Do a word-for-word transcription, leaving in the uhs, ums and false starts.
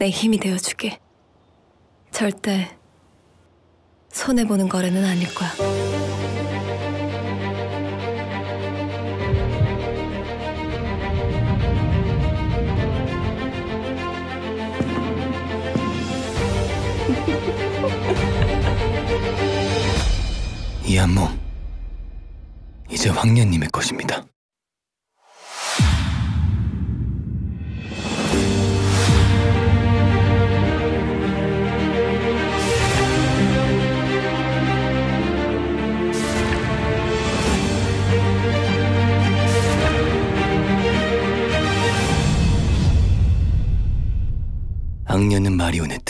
내 힘이 되어주게. 절대 손해보는 거래는 아닐 거야. 이 안무 이제 황년님의 것입니다. 악녀는 마리오네트,